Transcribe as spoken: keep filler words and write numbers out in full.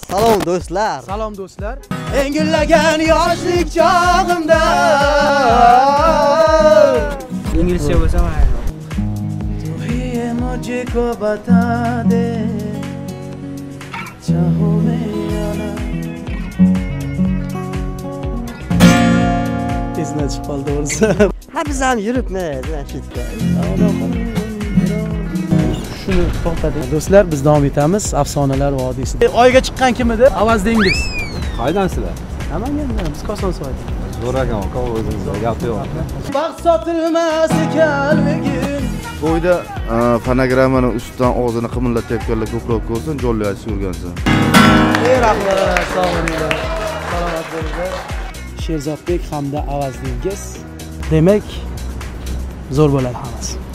Salom do'stlar. Salom do'stlar. Engillagan yoshlik chog'imda. İngilizce bo'lsa mayli. Tu hi mujhe ko bata de. Chaho mera. Esna chiqib qoldi to'g'risi. Ha biz ham yuribmiz mana shu yerda. Shuni to'xtating. Do'stlar, biz davom etamiz Afsonalar vodiysida. Oyga chiqqan kim edi? Avaz dengiz. Qaydansizlar? Namangandan, biz Kosonsoyda. Zo'r ekan, aka o'zingizga gap yo'q. Baxt sotilmas ekanligin. To'yda fonogrammaning ustidan og'zini qimillatayotganlar ko'proq ko'rsin, jonli aytib yurgansan. Ey rahmat, sog' bo'linglar. Salomat bo'linglar. Sherzodbek hamda Avaz dengiz. Demak, zo'r bo'ladi hammasi.